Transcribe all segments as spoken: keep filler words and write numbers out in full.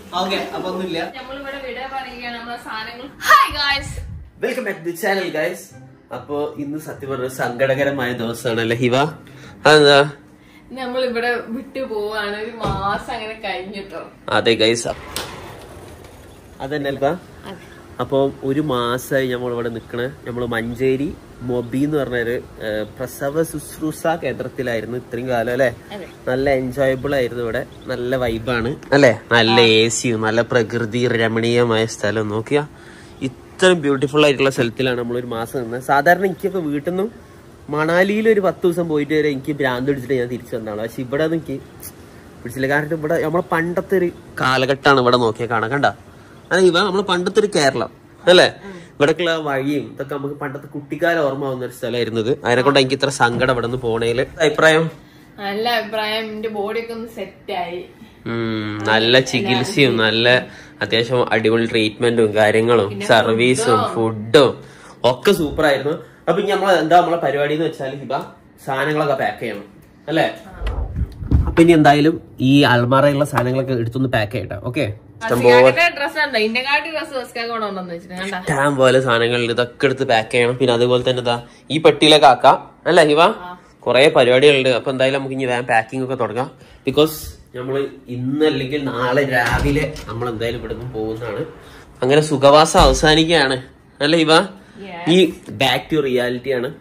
Welcome back to channel guys. അപ്പൊ ഇന്ന് സത്യം പറഞ്ഞ സങ്കടകരമായ ദിവസമാണ് അല്ലേ ഹിവ? അതെന്താ? നമ്മളിവിടെ വിട്ടു പോവാണ്, ഒരു മാസം അങ്ങനെ കഴിഞ്ഞിട്ടോ. അതെ ഗൈസ്, അതെന്നെ. അപ്പൊ ഒരു മാസമായി നമ്മളിവിടെ നിക്കണേ. നമ്മള് മഞ്ചേരി മൊബി എന്ന് പറഞ്ഞൊരു പ്രസവ ശുശ്രൂഷ കേന്ദ്രത്തിലായിരുന്നു ഇത്രയും കാലം അല്ലെ. നല്ല എൻജോയബിൾ ആയിരുന്നു ഇവിടെ, നല്ല വൈബാണ് അല്ലെ, നല്ല എ സിയും നല്ല പ്രകൃതി രമണീയമായ സ്ഥലം. നോക്കിയാ ഇത്രയും ബ്യൂട്ടിഫുൾ ആയിട്ടുള്ള സ്ഥലത്തിലാണ് നമ്മളൊരു മാസം നിന്നത്. സാധാരണ എനിക്കൊക്കെ വീട്ടിൽ നിന്നും മണാലിയിൽ ഒരു പത്ത് ദിവസം പോയിട്ട് വരെ എനിക്ക് ഭ്രാന്ത് പിടിച്ചിട്ട് ഞാൻ തിരിച്ചു വന്നതാണ്. പക്ഷെ ഇവിടെ എനിക്ക് പിടിച്ചില്ല, കാരണം ഇവിടെ നമ്മളെ പണ്ടത്തെ ഒരു കാലഘട്ടമാണ് ഇവിടെ നോക്കിയാൽ കാണാൻ. കണ്ട അതെ ഇവ നമ്മള് പണ്ടത്തെ ഒരു കേരളം അല്ലെ. ഇവിടേക്കുള്ള വഴിയും ഇതൊക്കെ നമുക്ക് പണ്ടത്തെ കുട്ടിക്കാലം ഓർമ്മ ആവുന്ന ഒരു സ്ഥലമായിരുന്നത്. അതിനെ കൊണ്ട് എനിക്ക് ഇത്ര സങ്കടം ഇവിടെ നിന്ന് പോണേല്. അഭിപ്രായം? നല്ല അഭിപ്രായം. എന്റെ ബോഡിയൊക്കെ ഒന്ന് സെറ്റായി. നല്ല ചികിത്സയും നല്ല അത്യാവശ്യം അടിപൊളി ട്രീറ്റ്മെന്റും കാര്യങ്ങളും സർവീസും ഫുഡും ഒക്കെ സൂപ്പർ ആയിരുന്നു. അപ്പൊ ഇനി നമ്മളെ എന്താ നമ്മളെ പരിപാടി എന്ന് വെച്ചാൽ ഹിബ സാധനങ്ങളൊക്കെ പാക്ക് ചെയ്യണം അല്ലെ. അപ്പൊ ഇനി എന്തായാലും ഈ അൽമാറയുള്ള സാധനങ്ങളൊക്കെ എടുത്തൊന്ന് പാക്ക് ചെയ്യട്ടെ. ഓക്കെ, ഇഷ്ടം പോലെ സാധനങ്ങൾ ഇതൊക്കെ എടുത്ത് പാക്ക് ചെയ്യണം. പിന്നെ അതുപോലെ തന്നെ ഇതാ ഈ പെട്ടിയിലൊക്കെ ആക്കാം അല്ലെ ഹിവ. കുറെ പരിപാടികളുണ്ട്. അപ്പൊ എന്തായാലും നമുക്ക് ഇനി വേഗം പാക്കിംഗ് ഒക്കെ തുടങ്ങാം. ബിക്കോസ് നമ്മള് ഇന്ന് അല്ലെങ്കിൽ നാളെ രാവിലെ നമ്മൾ എന്തായാലും ഇവിടെ നിന്ന് പോകുന്നതാണ്. അങ്ങനെ സുഖവാസം അവസാനിക്കുകയാണ് അല്ലെ ഹിവ. ഈ ബാക്ക് ടു റിയാലിറ്റി ആണ്.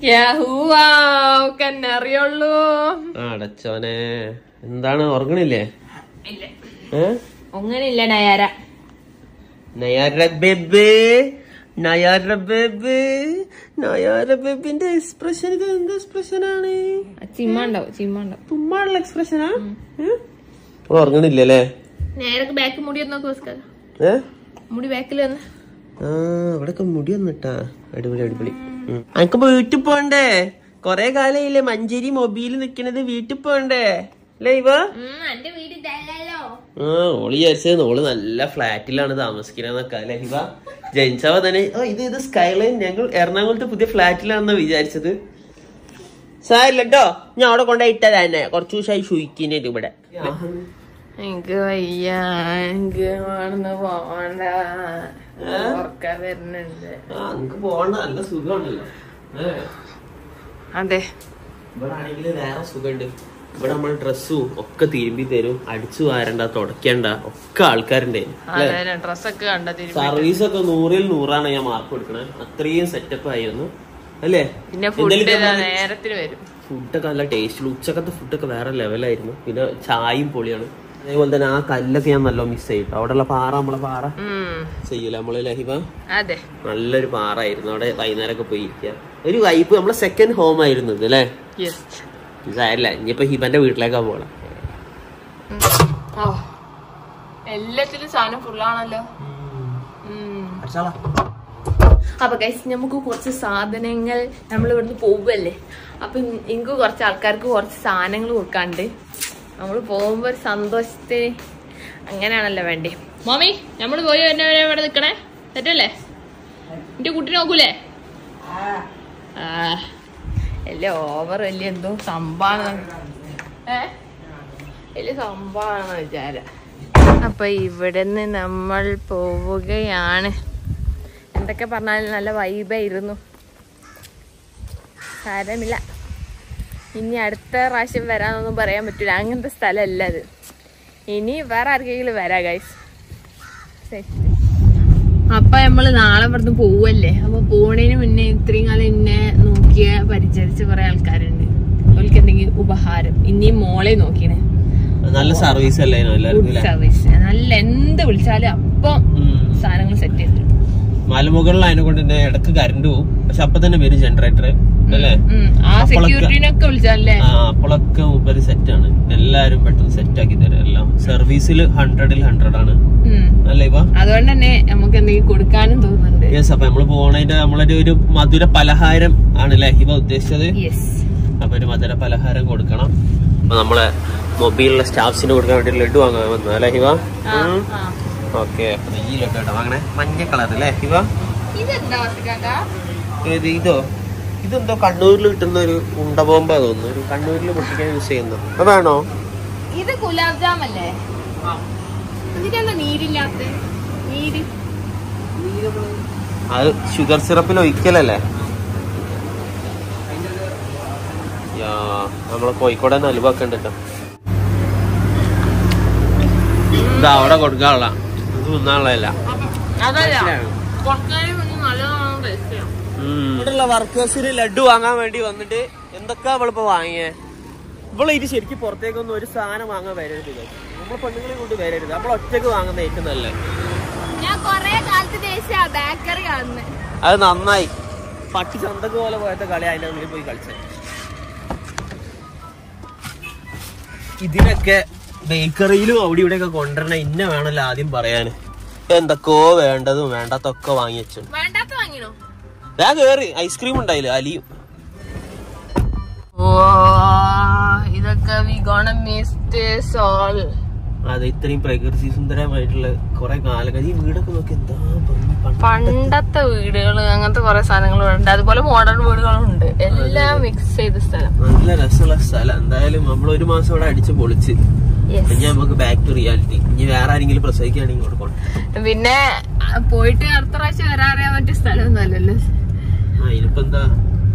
അറിയുള്ളൂ. അടച്ചോനെ, എന്താണ് ഉറങ്ങണില്ലേ? ഒങ്ങനില്ല നയാര. നയാര ബേബി, നയാര ബേബി, നയാര ബേബിന്റെ എക്സ്പ്രഷൻ എന്ത് എക്സ്പ്രഷനാണ്? ചിമ്മാണ്ടാവും, ചിമ്മാണ്ടാവും. തുമ്മാനുള്ള എക്സ്പ്രഷനാ. ഉറങ്ങണില്ലല്ലേ? നേരൊക്കെ ബാക്ക് മുടി നോക്ക്. മുടി ബാക്കിൽ വന്ന് ആ ഇവിടൊക്കെ മുടി വന്നിട്ടാ. അടിപൊളി അടിപൊളി. അനക്ക് വീട്ടിൽ പോണ്ടേ? കൊറേ കാലയില്ലേ മഞ്ചേരി മൊബൈലിൽ നിക്കണത്. വീട്ടിൽ പോണ്ടേ അല്ലേ ഇവ? ആ ഓള് വിചാരിച്ചത് ഓള് നല്ല ഫ്ലാറ്റിലാണ് താമസിക്കണെന്നൊക്കെ അല്ലെ ഹിവ. ജനിച്ചവ തന്നെ ഇത് ഇത് സ്കൈലൈൻ ഞങ്ങൾ എറണാകുളത്ത് പുതിയ ഫ്ലാറ്റിലാണെന്ന് വിചാരിച്ചത്. സാരില്ല കേട്ടോ, ഞാൻ അവിടെ കൊണ്ടുപോയിട്ടാ തന്നെ കുറച്ചു ദിവസമായി ഷൂയിക്കിനായിട്ട് ഇവിടെ. എനിക്ക് വയ്യ, എനിക്ക് പോവണ്ട, പോവണ്ട. നല്ല സുഖമാണല്ലോ. അതെ, ഇവിടെ ആണെങ്കിൽ വേറെ സുഖമുണ്ട്. ഇവിടെ നമ്മൾ ഡ്രസ്സും ഒക്കെ തിരുമ്പി തരും, അടിച്ചു വാരണ്ട തുടയ്ക്കണ്ട ഒക്കെ ആൾക്കാരുണ്ട്. സർവീസ് ഒക്കെ നൂറിൽ നൂറാണ് ഞാൻ മാർക്ക് കൊടുക്കണേ. അത്രയും സെറ്റപ്പ് ആയിരുന്നു അല്ലേ. ഫുഡൊക്കെ നല്ല ടേസ്റ്റുള്ള ഉച്ചക്കത്തെ ഫുഡൊക്കെ വേറെ ലെവലായിരുന്നു. പിന്നെ ചായയും പൊളിയാണ്. അതേപോലെ തന്നെ ആ കല്ലൊക്കെ ഞാൻ നല്ല മിസ് ചെയ്തു. അവിടെയുള്ള പാറ നമ്മളെ പാറ ചെയ്യൂല നമ്മള് ലഹിബ. നല്ലൊരു പാറായിരുന്നു. അവിടെ വൈകുന്നേരമൊക്കെ പോയി ഇരിക്കുക. ഒരു വൈബ്. നമ്മളെ സെക്കൻഡ് ഹോം ആയിരുന്നു ഇത് അല്ലേ. സാരില്ല, ഇനിയിപ്പോ ഹിബന്റെ വീട്ടിലേക്കാ പോകണം. എല്ലാത്തിലും സാധനം ഫുള്ളാണല്ലോ. അപ്പൊ ഗൈസ് നമുക്ക് കുറച്ച് സാധനങ്ങൾ നമ്മൾ ഇവിടുന്ന് പോവല്ലേ. അപ്പൊ എനിക്ക് കുറച്ച് ആൾക്കാർക്ക് കുറച്ച് സാധനങ്ങൾ കൊടുക്കാണ്ട്. നമ്മള് പോകുമ്പോ ഒരു സന്തോഷത്തിന് അങ്ങനെയാണല്ലോ വേണ്ടേ. മോമി നമ്മള് പോയി എന്നെ ഇവിടെ നിക്കണേ, തെറ്റല്ലേ? എന്റെ കുട്ടി നോക്കൂലേ? ആ വലിയ ഓവർ വലിയ എന്തോ സംഭവമാണ്, ഏ വലിയ സംഭവമാണെന്ന് വിചാരം. അപ്പൊ ഇവിടുന്ന് നമ്മൾ പോവുകയാണ്. എന്തൊക്കെ പറഞ്ഞാലും നല്ല വൈബായിരുന്നു. സാരമില്ല, ഇനി അടുത്ത പ്രാവശ്യം വരാനൊന്നും പറയാൻ പറ്റൂല. അങ്ങനത്തെ സ്ഥലമല്ല അത്. ഇനി വേറെ ആർക്കെങ്കിലും വരാം ഗൈസ്. അപ്പൊ നമ്മള് നാളെ ഇവിടുന്ന് പോവല്ലേ. അപ്പൊ പോണേന് മുന്നേ ഇത്രയും കാലം എന്നെ നോക്കിയ പരിചരിച്ച കുറെ ആൾക്കാരുണ്ട്. അവർക്ക് എന്തെങ്കിലും ഉപഹാരം. ഇനിയും മോളെ നോക്കിയേ. നല്ല സർവീസ് അല്ലേ? സർവീസ് നല്ല, എന്ത് വിളിച്ചാലും അപ്പം സാധനങ്ങൾ സെറ്റ് ചെയ്തിട്ട്. മലമുകളിൽ അതിനെ കൊണ്ട് തന്നെ ഇടക്ക് കറണ്ട് പോകും. പക്ഷെ അപ്പൊ തന്നെ വരും ജനറേറ്റർ അല്ലേ. അപ്പോഴൊക്കെ ഉപരി സെറ്റ് ആണ്. എല്ലാരും പെട്ടെന്ന് സെറ്റ് ആക്കി തരാം. എല്ലാം സർവീസിൽ ഹൺഡ്രഡിൽ ഹൺഡ്രഡ് ആണ് അല്ലേ ഇവ. അതുകൊണ്ട് തന്നെ നമുക്ക് എന്തെങ്കിലും കൊടുക്കാനും തോന്നുന്നുണ്ട്. യെസ്, അപ്പൊ നമ്മള് പോണതിന്റെ നമ്മളൊരു ഒരു മധുര പലഹാരം ആണല്ലേ ഹിബ ഉദ്ദേശിച്ചത്. അപ്പൊ ഒരു മധുര പലഹാരം കൊടുക്കണം. അപ്പൊ നമ്മളെ മൊബൈലിലെ സ്റ്റാഫ്സിന് കൊടുക്കാൻ വേണ്ടി ലഡു വാങ്ങാൻ വന്നു അല്ലേ ഹിബ. ഓക്കെ, ഈ ലഡു കേട്ടോ വാങ്ങണേ. മഞ്ഞ കളർ അല്ലേ ഹിബ. ഏത് ഇതോ? ഇതെന്തോ കണ്ണൂരിൽ കിട്ടുന്ന ഒരു ഉണ്ട ബോംബാ തോന്നുന്നു. ഒരു കണ്ണൂരിൽ പൊട്ടിക്കാൻ യൂസ് ചെയ്യുന്നത് അതാണോ? ഇത് ഗുലാബ് ജാം അല്ലേ? ഇതിനെന്താ നീ നീരില്ലാത്ത നീര് അത് ഷുഗർ സിറപ്പിൽ ഒഴിക്കലല്ലേ? നമ്മളെ കോഴിക്കോട് തന്നെ അലുവൊക്കെ ഉണ്ട് കേട്ടോ. ഇതാ അവിടെ കൊടുക്കാനുള്ള ഇത് തിന്നാനുള്ളതല്ല. ഇവിടെയുള്ള വർക്കേഴ്സിന് ലഡു വാങ്ങാൻ വേണ്ടി വന്നിട്ട് എന്തൊക്കെയാ അവളിപ്പോ വാങ്ങിയേ? ഇവളെ ഇത് ശരിക്കും പുറത്തേക്കൊന്നും ഒരു സാധനം വാങ്ങാൻ വരരുത്. നമ്മളെ പെണ്ണുങ്ങളെ കൊണ്ട് വരരുത്. നമ്മൾ ഒറ്റക്ക് വാങ്ങുന്ന ഏറ്റവും നല്ലത്. അത് നന്നായി. പട്ടി ചന്തക്ക് പോലെ പോയത്തെ കളി അതിന്റെ ഉള്ളിൽ പോയി കളിച്ചത്. ഇതിനൊക്കെ ബേക്കറിയിലും അവിടെ ഇവിടെയൊക്കെ കൊണ്ടുവരണ ഇന്ന വേണല്ലോ ആദ്യം പറയാന്. എന്തൊക്കെയോ വേണ്ടതും വേണ്ടാത്തൊക്കെ വാങ്ങി വെച്ചു. ഞാൻ കേറി ഐസ്ക്രീം ഉണ്ടായില്ല അലിയും. ഇതൊക്കെ അതെ, ഇത്രയും പ്രകൃതി സുന്ദരമായിട്ടുള്ള കുറെ കാലങ്ങൾ. ഈ വീടൊക്കെ നോക്കി എന്താ പണ്ടത്തെ വീടുകള് അങ്ങനത്തെ കുറെ സാധനങ്ങളും ഉണ്ട്. അതുപോലെ മോഡേൺ വീടുകളും ഉണ്ട്. എല്ലാം മിക്സ് ചെയ്ത സ്ഥലം. നല്ല രസമുള്ള സ്ഥലം. എന്തായാലും നമ്മൾ ഒരു മാസം ഇവിടെ അടിച്ച് പൊളിച്ച് ഇനി നമുക്ക് ബാക്ക് ടു റിയാലിറ്റി. ഇനി വേറെ ആരെങ്കിലും പ്രസവിക്കുകയാണെങ്കിൽ ഇവിടെ പോകണം. പിന്നെ പോയിട്ട് അടുത്ത പ്രാവശ്യം വരാറിയാൻ പറ്റിയ സ്ഥലമൊന്നും അല്ലല്ലോ. ആ ഇനിയിപ്പോ എന്താ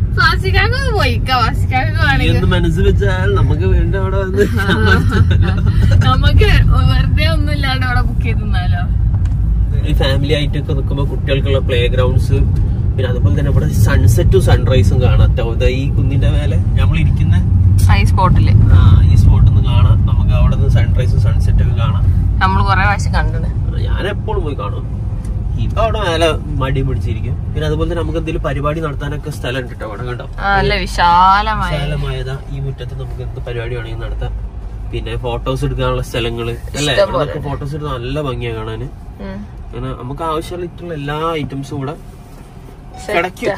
മനസ്സ് വെച്ചാൽ നമുക്ക് വീണ്ടും അവിടെ വന്ന് നമുക്ക് വെറുതെ ഒന്നും ഇല്ലാണ്ട് അവിടെ ബുക്ക് ചെയ്താലോ. ഈ ഫാമിലി ആയിട്ടൊക്കെ നിൽക്കുമ്പോ കുട്ടികൾക്കുള്ള പ്ലേ ഗ്രൗണ്ട്സ്, പിന്നെ അതുപോലെ തന്നെ ഇവിടെ സൺസെറ്റും സൺറൈസും കാണാം. ഈ കുന്നിന്റെ മേലെ നമ്മൾ ഇരിക്കുന്ന ഈ സ്പോട്ടില് ഈ സ്പോട്ടിൽ നിന്ന് കാണാം. നമുക്ക് അവിടെ നിന്ന് സൺറൈസും സൺസെറ്റും ഒക്കെ കാണാം. നമ്മൾ കുറെ പ്രാവശ്യം കണ്ടത്. ഞാൻ എപ്പോഴും പോയി കാണും. ഇപ്പൊ അവിടെ മേലെ മടി പിടിച്ചിരിക്കും. പിന്നെ അതുപോലെ തന്നെ നമുക്ക് എന്തെങ്കിലും പരിപാടി നടത്താനൊക്കെ സ്ഥലം ഉണ്ട് കേട്ടോ. അവിടെ കണ്ടോ വിശാലമായതാ. ഈ മുറ്റത്ത് നമുക്ക് എന്ത് പരിപാടി വേണമെങ്കിൽ നടത്താം. പിന്നെ ഫോട്ടോസ് എടുക്കാനുള്ള സ്ഥലങ്ങള് അല്ലേ? അവിടെയൊക്കെ ഫോട്ടോസ് എടുത്താൽ നല്ല ഭംഗിയാ കാണാന്. അങ്ങനെ നമുക്ക് ആവശ്യമുള്ള ഇട്ടുള്ള എല്ലാ ഐറ്റംസും ഇവിടെ കിടക്കും.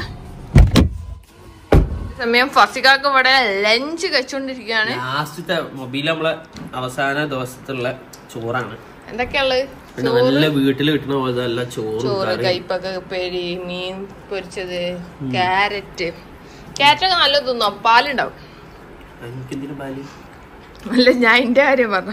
സമയം ഫസിക്കാക്ക് ഇവിടെ ലഞ്ച് കഴിച്ചോണ്ടിരിക്കുകയാണ്. ലാസ്റ്റത്തെ മൊബൈൽ നമ്മളെ അവസാന ദിവസത്തുള്ള ചോറാണ്. എന്തൊക്കെയുള്ളത്? നല്ല വീട്ടിൽ കിട്ടുന്ന പോലെ നല്ല ചോറ്, ചോറ്, കൈപ്പക്ക ഉപ്പേരി, മീൻ പൊരിച്ചത്, ക്യാരറ്റ്. ക്യാരറ്റ് ഒക്കെ നല്ല തിന്നോ? പാലുണ്ടാവും. അല്ല ഞാൻ എന്റെ കാര്യം പറഞ്ഞ.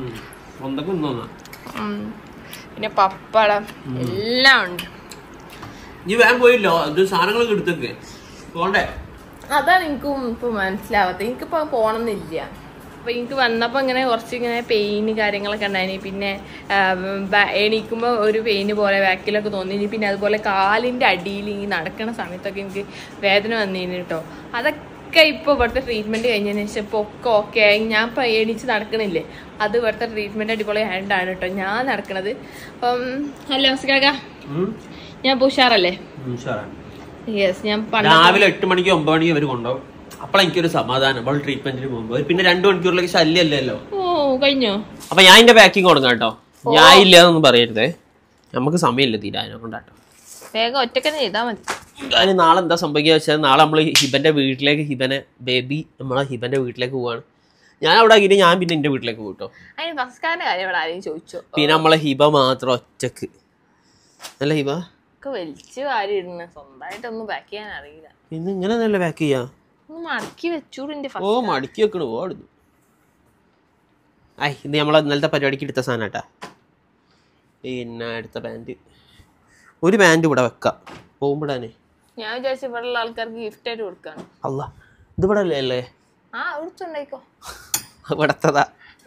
പിന്നെ പപ്പടം എല്ലാം ഉണ്ട്. പോയില്ലോ സാധനങ്ങളൊക്കെ എടുത്തേക്ക് പോണ്ടേ? അതാണ് എനിക്കും ഇപ്പൊ മനസ്സിലാവാത്ത. എനിക്കിപ്പോ പോണമെന്നില്ല. അപ്പൊ എനിക്ക് വന്നപ്പോ ഇങ്ങനെ കുറച്ച് ഇങ്ങനെ പെയിന് കാര്യങ്ങളൊക്കെ ഉണ്ടായിന്. പിന്നെ എണീക്കുമ്പോ ഒരു പെയിന് പോലെ ബാക്കിലൊക്കെ തോന്നി. പിന്നെ അതുപോലെ കാലിന്റെ അടിയിൽ ഈ നടക്കുന്ന സമയത്തൊക്കെ എനിക്ക് വേദന വന്നിന് കേട്ടോ. അതൊക്കെ ഇപ്പൊ ഇവിടുത്തെ ട്രീറ്റ്മെന്റ് കഴിഞ്ഞതിന് ശേഷം ഇപ്പൊ ഒക്കെ ഓക്കെ ആയി. ഞാൻ ഇപ്പൊ എണീച്ച് നടക്കണില്ലേ, അത് ഇവിടുത്തെ ട്രീറ്റ്മെന്റ് അടിപൊളി ആയിട്ടാണ് കേട്ടോ ഞാൻ നടക്കണത്. അപ്പം ഹലോ കാക്ക, ഞാൻ ഉഷാറല്ലേ? യെസ്. ഞാൻ രാവിലെ എട്ട് മണിക്ക് ഒമ്പത് മണിക്ക് അവര് കൊണ്ടുപോകും. അപ്പോൾ എനിക്കൊരു സമാധാനം. അവൾ ട്രീറ്റ്മെന്റിന് പോകുമ്പോൾ പിന്നെ രണ്ടു മണിക്കൂറിലേക്ക് ശല്യല്ലല്ലോ. ഓ കഴിഞ്ഞോ? അപ്പൊ ഞാൻ എന്റെ പാക്കിങ് തുടങ്ങാം കേട്ടോ. ഞാൻ ഇല്ലാന്നൊന്നും പറയരുതേ, നമുക്ക് സമയമില്ല തീരാനെ കൊണ്ടാട്ടോ. വേഗം ഒറ്റക്ക് ചെയ്താൽ മതി. കാര്യം നാളെ എന്താ സംഭവിക്കുക വെച്ചാൽ നാളെ നമ്മള് ഹിബന്റെ വീട്ടിലേക്ക്, ഹിബനെ ബേബി നമ്മളെ ഹിബന്റെ വീട്ടിലേക്ക് പോവാണ്. ഞാൻ അവിടെ ആക്കിയിട്ട് ഞാൻ പിന്നെ എന്റെ വീട്ടിലേക്ക് പോട്ടോ. പിന്നെ നമ്മളെ ഹിബ മാത്രം ഒറ്റക്ക് അല്ല ഹിബ വലിച്ചു വാരി ഇടുന്ന സ്വന്തമായിട്ടൊന്നും പാക്ക് ചെയ്യാൻ അറിയില്ല. പിന്നെ ഇങ്ങനെ നല്ല പാക്ക് ചെയ്യാ. മടക്കി വെച്ചൂടെ? ഓ മടക്കി വെക്കണു ഓടുന്നു. ഐ ഇത് നമ്മളെ ഇന്നലത്തെ പരിപാടിക്ക് എടുത്ത സാധനം കേട്ടാ. പിന്നെ അടുത്ത പാൻറ്, ഒരു പാൻറ് ഇവിടെ വെക്കാം പോകുമ്പോഴാണ്. ഞാൻ വിചാരിച്ചു ഇവിടെ ഉള്ള ആൾക്കാർക്ക് ഗിഫ്റ്റ് ആയിട്ട് കൊടുക്കാണ്. അല്ല ഇത് ഇവിടെ അല്ലേ അല്ലേ? ആ ഇവിടുത്തുണ്ടായിക്കോ. ഇവിടത്തതാ.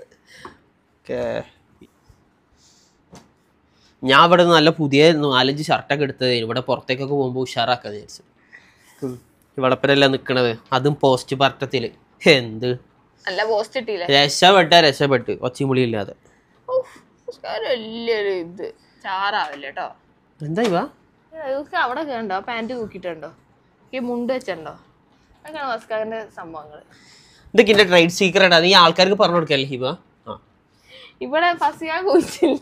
ഞാൻ ഇവിടെ നല്ല പുതിയ നാലഞ്ച് ഷർട്ടൊക്കെ എടുത്തത് ഇവിടെ പുറത്തേക്കൊക്കെ പോകുമ്പോൾ ഉഷാറാക്കാന്ന് വിചാരിച്ചു. ഇവിടപ്പരെല്ലാം നിക്കണത്, അതും പോസ്റ്റ് പർട്ടത്തില്. എന്ത് രക്ഷപ്പെട്ട രക്ഷപ്പെട്ട് ഒച്ചമുളി ഇല്ലാതെ. വലിയൊരു ഇത് ചാറാവില്ല കേട്ടോ. എന്താ ഇവ അവിടെ കണ്ടോ പാന്റ് തൂക്കിട്ടുണ്ടോ, ഈ മുണ്ട് വെച്ചിട്ടുണ്ടോ? അതൊക്കെയാണ് വസ്കാറിന്റെ സംഭവങ്ങള്. ഇതൊക്കെ എന്റെ ട്രേഡ് സീക്രട്ട് ആണ്. ഈ ആൾക്കാർക്ക് പറഞ്ഞു കൊടുക്കല്ലേ ഹിബ? ഇവിടെ ഫസിയാ കുഴിച്ചില്ല.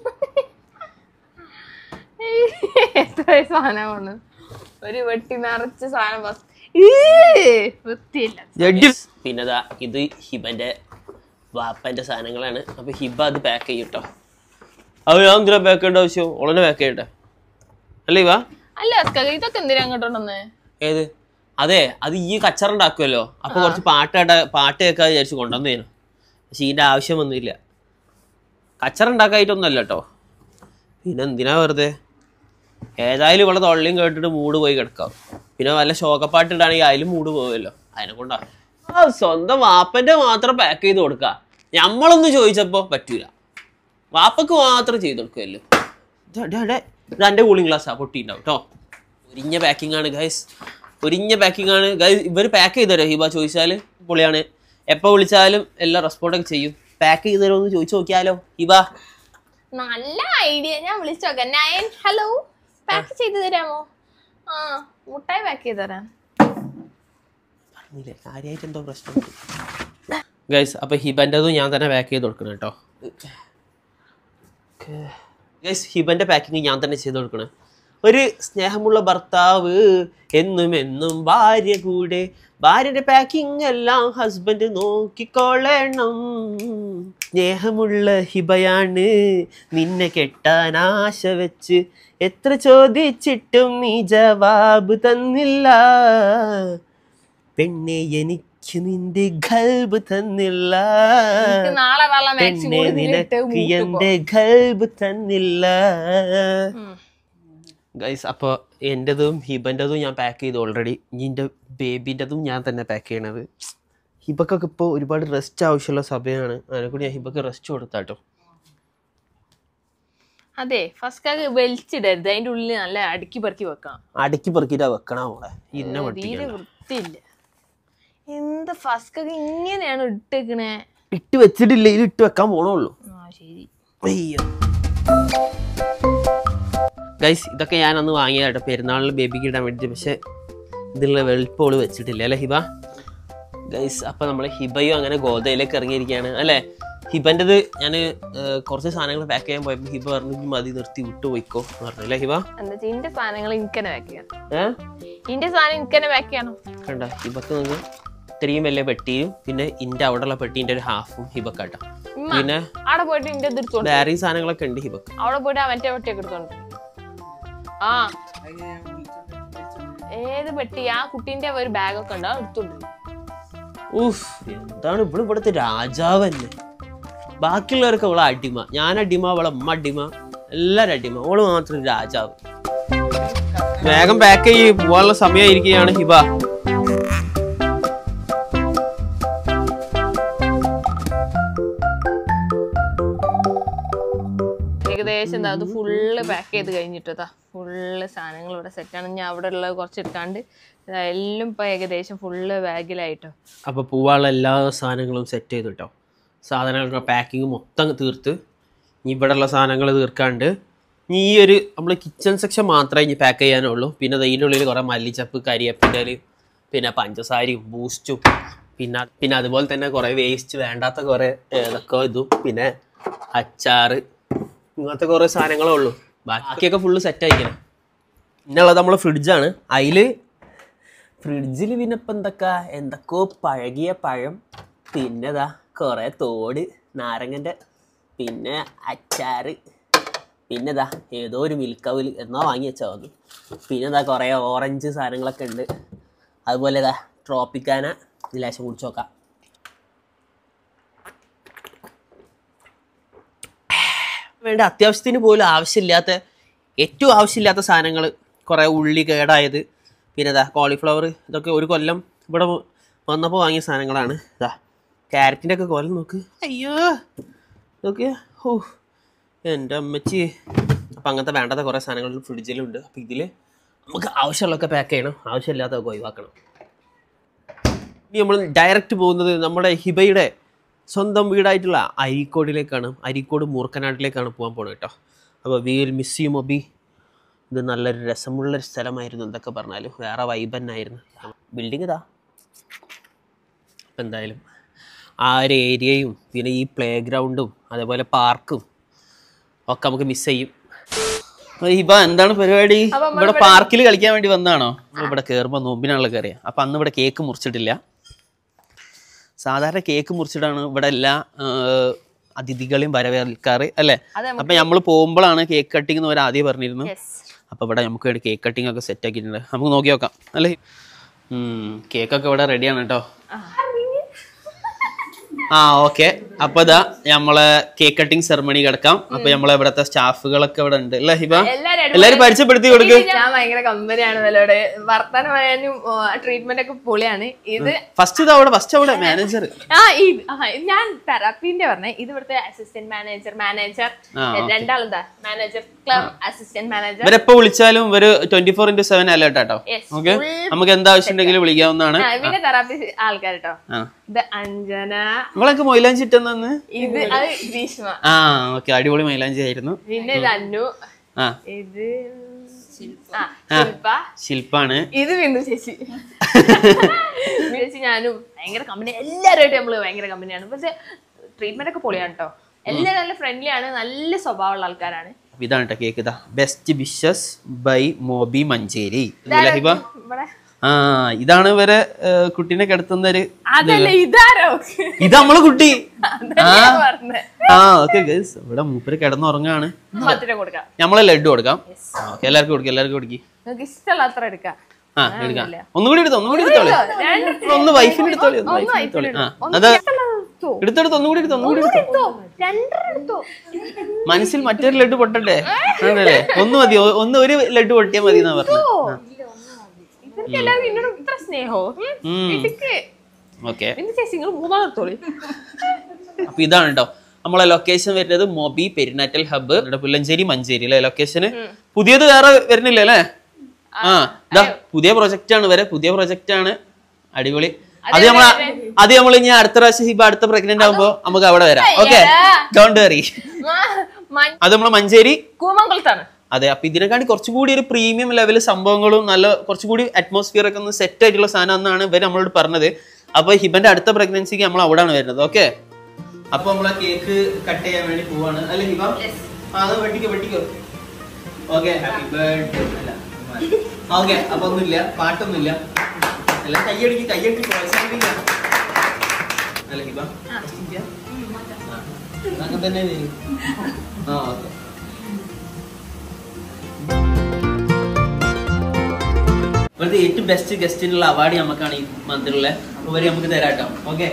എത്ര സാധനം കൊണ്ട് ഒരു വെട്ടി നിറച്ച സാധനം വൃത്തിയില്ല. പിന്നെതാ ഇത് ഹിബന്റെ വാപ്പന്റെ സാധനങ്ങളാണ്. അപ്പൊ ഹിബ അത് പാക്ക് ചെയ്യട്ടോ. അത് ഞാൻ എന്തിനാ പാക്ക് ചെയ്യേണ്ട ആവശ്യം? ഉടനെ പാക്ക് ചെയ്യട്ടെ അല്ലേ ഇവ? അല്ല ഇതൊക്കെ എന്തിനാ അങ്ങോട്ടോണ്ടേ? ഏത്? അതെ, അത് ഈ കച്ചറുണ്ടാക്കുമല്ലോ. അപ്പൊ കുറച്ച് പാട്ട് പാട്ട് കേൾക്കാതെ വിചാരിച്ചു കൊണ്ടുവന്നേനു. പക്ഷെ ഇതിന്റെ ആവശ്യം ഒന്നുമില്ല. കച്ചറുണ്ടാക്കായിട്ടൊന്നുമല്ല കേട്ടോ. പിന്നെ എന്തിനാ വെറുതെ? ഏതായാലും ഇവിടെ തൊള്ളിയും കേട്ടിട്ട് മൂഡ് പോയി കിടക്കാം. പിന്നെ വല്ല ശോകപ്പാട്ടിട്ടാണെങ്കിൽ അതിലും മൂഡ് പോവല്ലോ. അതിനെ കൊണ്ടാ ആ സ്വന്തം വാപ്പന്റെ മാത്രം പാക്ക് ചെയ്ത് കൊടുക്ക. ഞമ്മളൊന്നും ചോദിച്ചപ്പോ പറ്റൂല, വാപ്പക്ക് മാത്രം ചെയ്ത് കൊടുക്കുമല്ലോ. എന്റെ കൂളിംഗ് ഗ്ലാസ്സാ പൊട്ടിണ്ടാവും കേട്ടോ. ഒരിഞ്ഞ പാക്കിംഗ് ആണ് ഗൈസ്, ഒരിഞ്ഞ പാക്കിംഗ് ആണ് ഗൈസ്. ഇവര് പാക്ക് ചെയ്ത് തരാം ഹിബ ചോദിച്ചാല്. പൊളിയാണ്, എപ്പോ വിളിച്ചാലും എല്ലാം റെസ്പോണ്ടൊക്കെ ചെയ്യും. പാക്ക് ചെയ്ത് തരുമോ എന്ന് ചോദിച്ചു നോക്കിയാലോ ഹിബ? നല്ല ഐഡിയ, ഞാൻ വിളിച്ചു നോക്കാം. നയൻ ഹലോ, പാക്ക് ചെയ്ത് തരാമോ? ആ മുട്ടായി പാക്ക് ചെയ്ത് തരാം. പറഞ്ഞില്ലേ കാര്യമായിട്ട് എന്തോ പ്രശ്നം ഗൈസ്. അപ്പൊ ഹിബൻ്റെതും ഞാൻ തന്നെ പാക്ക് ചെയ്ത് കൊടുക്കണം കേട്ടോ ഗൈസ്. ഹിബന്റെ പാക്കിങ് ഞാൻ തന്നെ ചെയ്ത് കൊടുക്കണം. ഒരു സ്നേഹമുള്ള ഭർത്താവ് എന്നും എന്നും ഭാര്യ കൂടെ, ഭാര്യയുടെ പാക്കിംഗ് എല്ലാം ഹസ്ബൻഡ് നോക്കിക്കൊള്ളണം. സ്നേഹമുള്ള ഹിബയാണ് നിന്നെ കെട്ടാൻ ആശ വെച്ച്, എത്ര ചോദിച്ചിട്ടും നീ ജവാബ് തന്നില്ല. പെണ്ണെ എനിക്ക് നിന്റെ ഖൽബ് തന്നില്ല, പെണ്ണെ നിനക്ക് എന്റെ ഖൽബ് തന്നില്ല. ഗൈസ് അപ്പോൾ എൻ്റെതും ഹിബൻ്റെതും ഞാൻ പാക്ക് ചെയ്തു ഓൾറെഡി. എൻ്റെ ബേബിൻ്റെതും ഞാൻ തന്നെ പാക്ക് ചെയ്യണത്. ഹിബക്കൊക്കെ ഇപ്പോൾ ഒരുപാട് റെസ്റ്റ് ആവശ്യമുള്ള സമയമാണ്, അതിനെക്കൂടി ഞാൻ ഹിബക്ക് റെസ്റ്റ് കൊടുത്താട്ടോ. അതെ, ഫസ്റ്റ് വലിച്ചിടരുത്, അതിൻ്റെ ഉള്ളിൽ നല്ല അടുക്കി പെറുക്കി വെക്കണം. അടുക്കി പെറുക്കിട്ടാ വെക്കണം മോളെ, ഇന്ന വൃത്തിയില്ല. എന്താ ഫസ്റ്റ് ഇങ്ങനെയാണ് ഇട്ടേക്കണേ? ഇട്ട് വെച്ചിട്ടില്ല, ഇത് ഇട്ട് വെക്കാൻ പോണുള്ളൂ. ആ ശരി. അയ്യോ ഗൈസ്, ഇതൊക്കെ ഞാൻ അന്ന് വാങ്ങിയതാട്ടോ പെരുന്നാളിൽ ബേബിക്ക് ഇടാൻ വേണ്ടിയിട്ട്. പക്ഷെ ഇതിലുള്ള വെളുപ്പോള് വെച്ചിട്ടില്ല അല്ലേ ഹിബ? ഗൈസ് അപ്പോൾ നമ്മൾ ഹിബയും അങ്ങനെ ഗോതയിലേക്ക് ഇറങ്ങിയിരിക്കുകയാണ് അല്ലേ. ഹിബൻ്റെത് ഞാൻ കുറച്ച് സാധനങ്ങൾ പാക്ക് ചെയ്യാൻ പോയപ്പോൾ ഹിബ പറഞ്ഞു മതി നിർത്തി വിട്ടു പോയിക്കോ എന്ന് പറഞ്ഞു അല്ലേ ഹിബ? ഇന്റെ സാധനങ്ങൾ എനിക്കെന്നെ പാക്ക് ചെയ്യണം. ഏഹ് ഇന്റെ സാധനം എനിക്കെന്നെ പാക്ക് ചെയ്യണം. കണ്ട ഹിബക്ക് നിങ്ങൾ ഇത്രയും വലിയ പെട്ടിയും പിന്നെ ഇന്റെ അവിടെയുള്ള പെട്ടീൻ്റെ ഒരു ഹാഫും ഹിബക്കാട്ടോ. പിന്നെ അവിടെ പോയിട്ട് ഇന്റെ വേറെ സാധനങ്ങളൊക്കെ ഉണ്ട് ഹിബക്ക്. അവിടെ പോയിട്ട് ആ മറ്റേ പെട്ടിയൊക്കെ എടുത്തോണ്ട്. ആ ഏത് പെട്ടി? ആ കുട്ടീന്റെ ഒരു ബാഗൊക്കെ ഉണ്ട്, എടുത്തോണ്ട്. ഊഫ്, എന്താണ് ഇവിടെ ഇവിടുത്തെ രാജാവല്ലേ. ബാക്കിയുള്ളവരൊക്കെ അവളെ അടിമ, ഞാൻ അടിമ, അവളെ അമ്മ അടിമ, എല്ലാരും അടിമ, ഓള് മാത്രം രാജാവ്. വേഗം പാക്ക് ചെയ്യ്, പോവാനുള്ള സമയമായിരിക്കുകയാണ് ഹിബ. ഏകദേശം അത് ഫുള്ള് പാക്ക് ചെയ്ത് കഴിഞ്ഞിട്ടാ, ഫുള്ള് സാധനങ്ങൾ ഇവിടെ സെറ്റാണ്. ഞാൻ അവിടെ ഉള്ളത് കുറച്ച് എടുക്കാണ്ട് എല്ലാം ഇപ്പൊ ഏകദേശം ഫുള്ള് ബാഗിലായിട്ടോ. അപ്പൊ പോവാനുള്ള എല്ലാ സാധനങ്ങളും സെറ്റ് ചെയ്തു കേട്ടോ. സാധനങ്ങളുടെ പാക്കിങ് മൊത്തം തീർത്ത് ഇനി ഇവിടെ ഉള്ള സാധനങ്ങൾ തീർക്കാണ്ട് ഈ ഒരു നമ്മൾ കിച്ചൺ സെക്ഷൻ മാത്രമേ ഇനി പാക്ക് ചെയ്യാനുള്ളൂ. പിന്നെ അതിൻ്റെ ഉള്ളിൽ കുറേ മല്ലിച്ചപ്പ്, കരിയേപ്പിൻ്റെ, പിന്നെ പഞ്ചസാരയും ബൂസ്റ്റും, പിന്നെ പിന്നെ അതുപോലെ തന്നെ കുറേ വേസ്റ്റ് വേണ്ടാത്ത കുറേ ഏതൊക്കെ ഇതും, പിന്നെ അച്ചാറ്, ഇങ്ങനത്തെ കുറേ സാധനങ്ങളേ ഉള്ളൂ. ബാക്കിയൊക്കെ ഫുള്ള് സെറ്റ് ആയിക്കണം. പിന്നുള്ളത് നമ്മളെ ഫ്രിഡ്ജാണ്. അതിൽ ഫ്രിഡ്ജിൽ പിന്നെ ഇപ്പം എന്തൊക്കെ എന്തൊക്കെയോ പഴകിയ പഴം, പിന്നെ ഇതാ കുറേ തോട് നാരങ്ങൻ്റെ, പിന്നെ അച്ചാറ്, പിന്നെ ഇതാ ഏതോ ഒരു മിൽക്കവിൽ എന്നോ വാങ്ങി വെച്ചാൽ മതി. പിന്നെ ഇതാ കുറേ ഓറഞ്ച് സാധനങ്ങളൊക്കെ ഉണ്ട്. അതുപോലെ ഇതാ ട്രോപ്പിക്കാന ലേശം കുടിച്ച് നോക്കാം. വേണ്ട അത്യാവശ്യത്തിന് പോലും ആവശ്യമില്ലാത്ത, ഏറ്റവും ആവശ്യമില്ലാത്ത സാധനങ്ങൾ, കുറേ ഉള്ളി കേടായത്, പിന്നെ ഇതാ കോളിഫ്ലവർ, ഇതൊക്കെ ഒരു കൊല്ലം ഇവിടെ വന്നപ്പോൾ വാങ്ങിയ സാധനങ്ങളാണ്. ഇതാ ക്യാരറ്റിൻ്റെ ഒക്കെ കൊല്ലം നോക്ക്, അയ്യോ നോക്ക്, ഓ എൻ്റെ അമ്മച്ചി. അപ്പം അങ്ങനത്തെ വേണ്ടാത്ത കുറേ സാധനങ്ങൾ ഫ്രിഡ്ജിലുണ്ട്. അപ്പം ഇതിൽ നമുക്ക് ആവശ്യമുള്ളതൊക്കെ പാക്ക് ചെയ്യണം, ആവശ്യമില്ലാത്തതൊക്കെ ഒഴിവാക്കണം. ഇനി നമ്മൾ ഡയറക്റ്റ് പോകുന്നത് നമ്മുടെ ഹിബയുടെ സ്വന്തം വീടായിട്ടുള്ള അരീക്കോടിലേക്കാണ്. അരീക്കോട് മൂർക്കനാട്ടിലേക്കാണ് പോകാൻ പോകുന്നത് കേട്ടോ. അപ്പോൾ വീൽ മിസ് യു മൊബി. ഇത് നല്ലൊരു രസമുള്ളൊരു സ്ഥലമായിരുന്നു, എന്തൊക്കെ പറഞ്ഞാലും വേറെ വൈബ് തന്നെ ആയിരുന്നു. ബിൽഡിങ് ഇതാ. അപ്പം എന്തായാലും ആ ഒരു ഏരിയയും പിന്നെ ഈ പ്ലേ ഗ്രൗണ്ടും അതേപോലെ പാർക്കും ഒക്കെ നമുക്ക് മിസ് ചെയ്യും. ഹിബ എന്താണ് പരിപാടി? ഇവിടെ പാർക്കിൽ കളിക്കാൻ വേണ്ടി വന്നതാണോ? ഇവിടെ കയറുമ്പോൾ നോമ്പിനാണല്ലോ കയറിയ. അപ്പം അന്ന് ഇവിടെ കേക്ക് മുറിച്ചിട്ടില്ല. സാധാരണ കേക്ക് മുറിച്ചിട്ടാണ് ഇവിടെ എല്ലാ അതിഥികളെയും വരവേൽക്കാറ് അല്ലേ. അപ്പം നമ്മൾ പോകുമ്പോഴാണ് കേക്ക് കട്ടിങ് എന്ന് ആദ്യം പറഞ്ഞിരുന്നു. അപ്പം ഇവിടെ നമുക്ക് വേണ്ടി കേക്ക് കട്ടിങ് ഒക്കെ സെറ്റ് ആക്കിയിട്ടുണ്ട്. നമുക്ക് നോക്കി നോക്കാം അല്ലേ. കേക്കൊക്കെ ഇവിടെ റെഡിയാണ് കേട്ടോ. ആ ഓക്കെ. അപ്പൊ ഇതാ നമ്മളെ കേക്ക് കട്ടിംഗ് സെറമണി കിടക്കാം. അപ്പൊ നമ്മളെ ഇവിടത്തെ സ്റ്റാഫുകളൊക്കെ ഇവിടെ ഉണ്ട് അല്ലേ ഹിബ? എല്ലാരും പരിചയപ്പെടുത്തി കൊടുക്കും. ഞാൻ ഭയങ്കര കമ്പനിയാണ് ഇവരോട്. വർത്തമാനം ട്രീറ്റ്മെന്റ് ഒക്കെ പൊളിയാണ്. ഇത് ഫസ്റ്റ് ഇത് അവിടെ ഫസ്റ്റ് അവിടെ മാനേജർ. ആ ഞാൻ തെറാപ്പിന്റെ പറഞ്ഞേ. ഇത് ഇവിടുത്തെ അസിസ്റ്റന്റ് മാനേജർ മാനേജർ രണ്ടാളെന്താ മാനേജർ ക്ലബ് അസിസ്റ്റന്റ് മാനേജർ. ഇവരെപ്പോ വിളിച്ചാലും ഇവര് twenty four into seven alert ആട്ടോ. ഓക്കെ, നമുക്ക് എന്താവശ്യം ഉണ്ടെങ്കിലും വിളിക്കാവുന്നതാണ്. പിന്നെ തെറാപ്പി ആൾക്കാർ കേട്ടോ. ഇത് അഞ്ജന. നമ്മളൊക്കെ മൈലാഞ്ചി ഇട്ടെന്ന്. ഇത് ഭീഷ്മ. ആ ഓക്കെ, അടിപൊളി മൈലാഞ്ചി ആയിരുന്നു. പിന്നെ ഇത് അന്നു. ഇത് ശില്പാണ്. ഇത് ബിന്ദു ചേച്ചി. ചേച്ചി ഞാനും ഭയങ്കര കമ്പനി. എല്ലാവരുമായിട്ട് നമ്മള് ഭയങ്കര കമ്പനിയാണ്. പക്ഷെ ട്രീറ്റ്മെന്റ് ഒക്കെ പൊളിയാണ് കേട്ടോ. എല്ലാവരും നല്ല ഫ്രണ്ട്ലി ആണ്, നല്ല സ്വഭാവമുള്ള ആൾക്കാരാണ്. ഇതാണ് കേട്ടോ കേക്ക്. ഇതാ best wishes by Mobi Manjeri. ആ ഇതാണ് ഇവരെ കുട്ടീനെ കിടത്തുന്ന ഒരു. ഇത് നമ്മള് കുട്ടി. ആ ഓക്കെ ഗൈസ്, ഇവിടെ മൂപ്പര് കിടന്നുറങ്ങാണ്. നമ്മളെ ലഡു കൊടുക്കാം. എല്ലാവർക്കും കൊടുക്കാം, എല്ലാവർക്കും കൊടുക്കി. ഇഷ്ടമുള്ള എടുക്കാം. ആ എടുക്കാം. ഒന്നുകൂടി എടുത്തോ, ഒന്നുകൂടി എടുത്തോളി. ഒന്ന് വൈഫിന് എടുത്തോളി, ഒന്ന് വൈഫിന് എടുത്തോളി. ആ അത് എടുത്തെടുത്ത് ഒന്നുകൂടി എടുത്തോ, ഒന്നുകൂടി എടുത്തോ. മനസ്സിൽ മറ്റൊരു ലഡു പൊട്ടട്ടെ. ആണല്ലേ, ഒന്ന് മതി, ഒന്ന് ഒരു ലഡു പൊട്ടിയാൽ മതി എന്നാ പറഞ്ഞു. അപ്പൊ ഇതാണ് കേട്ടോ നമ്മളെ ലൊക്കേഷൻ വരുന്നത്. Mobi perinatal hub Pullanchery Manjeri അല്ലെ ലൊക്കേഷന്. പുതിയത് വേറെ വരുന്നില്ല അല്ലേ? ആ ഇതാ പുതിയ പ്രൊജക്റ്റ് ആണ് വരെ, പുതിയ പ്രൊജക്റ്റ് ആണ്. അടിപൊളി. അത് നമ്മൾ അത് നമ്മൾ ഇനി അടുത്ത പ്രാവശ്യം ഹിബ അടുത്ത പ്രഗ്നന്റ് ആകുമ്പോ നമുക്ക് അവിടെ വരാം. Okay, don't worry. അത് നമ്മളെ മഞ്ചേരി കൂമംകുളത്താണ്. അതെ, അപ്പൊ ഇതിനെക്കാട്ടി കുറച്ചുകൂടി ഒരു പ്രീമിയം ലെവൽ സംഭവങ്ങളും നല്ല കുറച്ചുകൂടി അറ്റ്മോസ്ഫിയർ ഒക്കെ ഒന്ന് സെറ്റ് ആയിട്ടുള്ള സാധനം എന്നാണ് ഇവർ നമ്മളോട് പറഞ്ഞത്. അപ്പൊ ഹിബന്റെ അടുത്ത പ്രഗ്നൻസിക്ക് നമ്മൾ അവിടെയാണ് വരുന്നത്. ഓക്കെ, അപ്പൊ നമ്മളെ കേക്ക് കട്ട് ചെയ്യാൻ വേണ്ടി പോവാണ് അല്ലെ ഹിബ? അത് വെട്ടിക്കോ വെട്ടിക്കോ. Okay, happy birthday. ഓക്കെ, അപ്പൊ ഒന്നുമില്ല, പാട്ടൊന്നുമില്ല, എല്ലാം കയ്യടിക്ക് കയ്യടിക്ക് പ്രോത്സാഹിപ്പിക്കുക അല്ലെ ഹിബ? അങ്ങനെ തന്നെ. ആ ഓക്കെ, ഇവിടുത്തെ ഏറ്റവും ബെസ്റ്റ് ഗസ്റ്റിനുള്ള അവാർഡ് നമുക്കാണ് ഈ മന്ദിറിലെ. അപ്പൊ വരെ നമുക്ക് തരാട്ടോ. ഓക്കെ,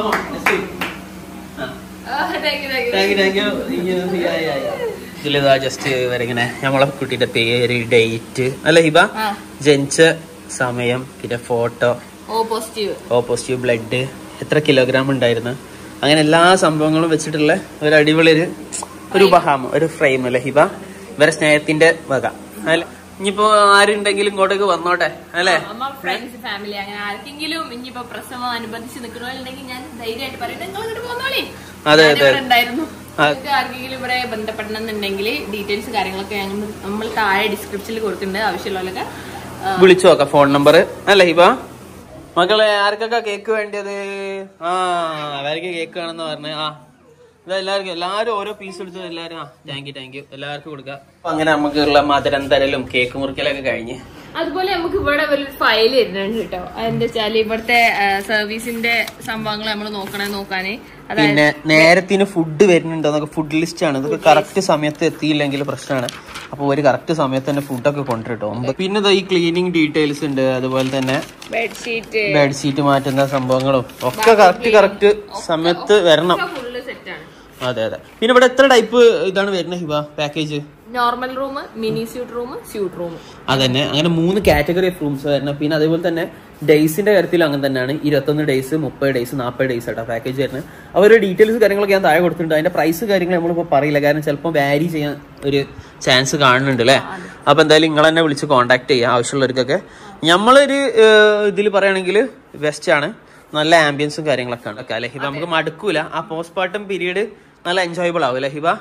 ഇതിലിതാ ജസ്റ്റ് ഇവരിങ്ങനെ നമ്മളെ കുട്ടിയുടെ പേര്, ഡേറ്റ് അല്ല ഹിബ, ജനിച്ച സമയം, പിന്നെ ഫോട്ടോ, ഓ പോസിറ്റീവ് ബ്ലഡ്, എത്ര കിലോഗ്രാം ഉണ്ടായിരുന്നു, അങ്ങനെ എല്ലാ സംഭവങ്ങളും വെച്ചിട്ടുള്ള ഒരു അടിപൊളി ഒരു ഒരു ഉപഹാരം, ഒരു ഫ്രെയിം അല്ലെ ഹിബ? ഇവരെ സ്നേഹത്തിന്റെ വക അല്ലെ. ഇനിയിപ്പോ ആരുണ്ടെങ്കിലും ഇങ്ങോട്ടേക്ക് വന്നോട്ടെ അല്ലെ? ഫ്രണ്ട്സ് ഫാമിലി അങ്ങനെ ആർക്കെങ്കിലും ഇനിയിപ്പോ പ്രസവം അനുബന്ധിച്ച് നിൽക്കണമെന്നുണ്ടെങ്കിൽ ഞാൻ ധൈര്യമായിട്ട് പറയുന്നത് നിങ്ങൾ ഇങ്ങോട്ട് പോന്നോളി. അതെ അതെ ഉണ്ടായിരുന്നു. ആർക്കെങ്കിലും ഇവിടെ ബന്ധപ്പെടണമെന്നുണ്ടെങ്കിൽ ഡീറ്റെയിൽസ് കാര്യങ്ങളൊക്കെ നമ്മൾ താഴെ ഡിസ്ക്രിപ്ഷനിൽ കൊടുക്കുന്നുണ്ട്. ആവശ്യമുള്ളവരൊക്കെ വിളിച്ചു നോക്കാം, ഫോൺ നമ്പർ അല്ലേ ഹിബ? മക്കളെ ആർക്കൊക്കെ കേക്ക് വേണ്ടിയത്? ആ അവർക്ക് കേക്ക് വേണമെന്ന് പറഞ്ഞേ. ആ ഇതെല്ലാവർക്കും എല്ലാവരും ഓരോ പീസ് എടുത്തു. എല്ലാവരും ആ താങ്ക് യു താങ്ക് യു എല്ലാവർക്കും കൊടുക്കാം. അപ്പൊ അങ്ങനെ നമുക്കുള്ള മധുരം തരലും കേക്ക് മുറിക്കലൊക്കെ കഴിഞ്ഞ് അതുപോലെ നമുക്ക് ഇവിടെ ഒരു ഫയൽ വരുന്നുണ്ട് കേട്ടോ. അതെന്താ വെച്ചാല് ഇവിടുത്തെ സർവീസിന്റെ സംഭവങ്ങൾ നമ്മൾ നോക്കണേ നോക്കാന്. പിന്നെ നേരത്തിന് ഫുഡ് വരുന്നുണ്ടോ എന്നൊക്കെ ഫുഡ് ലിസ്റ്റ് ആണ്. ഇതൊക്കെ കറക്റ്റ് സമയത്ത് എത്തിയില്ലെങ്കിൽ പ്രശ്നമാണ്. അപ്പൊ ഒരു കറക്റ്റ് സമയത്ത് തന്നെ ഫുഡൊക്കെ കൊണ്ടുവരട്ടോ. പിന്നെ ഈ ക്ലീനിങ് ഡീറ്റെയിൽസ് ഉണ്ട്. അതുപോലെ തന്നെ ബെഡ്ഷീറ്റ് ബെഡ്ഷീറ്റ് മാറ്റുന്ന സംഭവങ്ങളും ഒക്കെ കറക്റ്റ് കറക്റ്റ് സമയത്ത് വരണം. അതെ അതെ. പിന്നെ ഇവിടെ എത്ര ടൈപ്പ് ഇതാണ് വരുന്നത് Hiba package? Normal room, mini suite room, suite room. അതന്നെ, അങ്ങനെ മൂന്ന് കാറ്റഗറി ഓഫ് റൂംസ് വരുന്നത്. പിന്നെ അതേപോലെ തന്നെ ഡേയ്സിന്റെ കാര്യത്തിൽ അങ്ങനെ തന്നെയാണ്. ഇരുപത്തൊന്ന് ഡേയ്സ്, മുപ്പത് ഡേയ്സ്, നാൽപ്പത് ഡേയ്സ് ആട്ടോ പാക്കേജ് വരുന്നത്. അവരുടെ ഡീറ്റെയിൽസ് കാര്യങ്ങളൊക്കെ ഞാൻ താഴെ കൊടുത്തിട്ടുണ്ട്. അതിന്റെ പ്രൈസ് കാര്യങ്ങൾ നമ്മളിപ്പോൾ പറയില്ല, കാരണം ചിലപ്പോൾ വാരി ചെയ്യാൻ ഒരു ചാൻസ് കാണുന്നുണ്ട് അല്ലേ. അപ്പൊ എന്തായാലും നിങ്ങൾ തന്നെ വിളിച്ച് കോൺടാക്ട് ചെയ്യാം ആവശ്യമുള്ളവർക്കൊക്കെ. നമ്മളൊരു ഇതിൽ പറയുകയാണെങ്കിൽ ബെസ്റ്റ് ആണ്. നല്ല ആംബിയൻസും കാര്യങ്ങളൊക്കെ ഉണ്ട് അല്ലേ ഹിബ? നമുക്ക് മടുക്കൂല. ആ പോസ്റ്റ് പാർട്ടം പീരീഡ് നല്ല എൻജോയബിൾ ആവും അല്ലേ ഹിബ?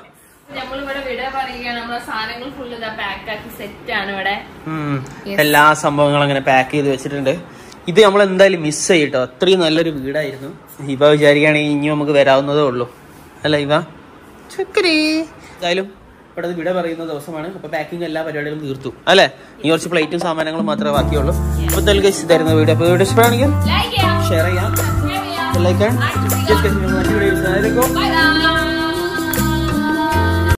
എല്ലാ സംഭവങ്ങളും അങ്ങനെ പാക്ക് ചെയ്ത് വെച്ചിട്ടുണ്ട്. ഇത് നമ്മൾ എന്തായാലും മിസ് ചെയ്യട്ടോ. അത്രയും നല്ലൊരു വീടായിരുന്നു. ഹിബ വിചാരിക്കുകയാണെങ്കിൽ ഇനി നമുക്ക് വരാവുന്നതേ ഉള്ളൂ അല്ല ഹിബ? എന്തായാലും ഇവിടെ വിട പറയുന്ന ദിവസമാണ്. അപ്പൊ പാക്കിംഗ് എല്ലാ പരിപാടികളും തീർത്തു അല്ലെ? ഇനി കുറച്ച് പ്ലേറ്റും സാമാനങ്ങളും മാത്രമേ ബാക്കിയുള്ളൂ. അപ്പൊ എന്തായാലും ഗൈസ് തരുന്ന വീഡിയോ അപ്പൊ വീഡിയോ ഇഷ്ടമാണെങ്കിൽ ഷെയർ ചെയ്യാം, ലൈക്ക് ചെയ്യാം.